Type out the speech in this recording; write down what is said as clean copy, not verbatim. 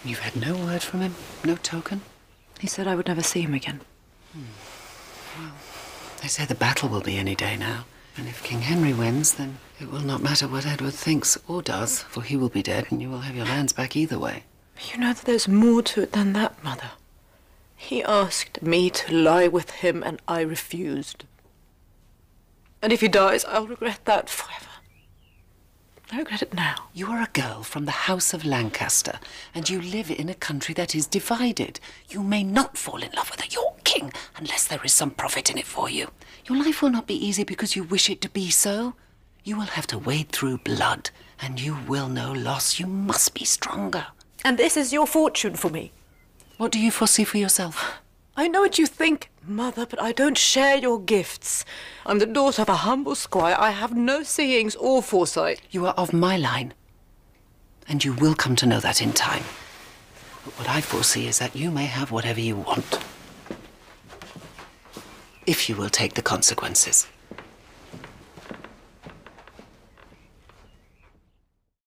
You've had no word from him? No token? He said I would never see him again. Well, they say the battle will be any day now. And if King Henry wins, then it will not matter what Edward thinks or does, for he will be dead and you will have your lands back either way. You know that there's more to it than that, Mother. He asked me to lie with him and I refused. And if he dies, I'll regret that forever. I regret it now. You are a girl from the House of Lancaster, and you live in a country that is divided. You may not fall in love with a York king unless there is some profit in it for you. Your life will not be easy because you wish it to be so. You will have to wade through blood, and you will know loss. You must be stronger. And this is your fortune for me. What do you foresee for yourself? I know what you think, Mother, but I don't share your gifts. I'm the daughter of a humble squire. I have no seeings or foresight. You are of my line, and you will come to know that in time. But what I foresee is that you may have whatever you want, if you will take the consequences.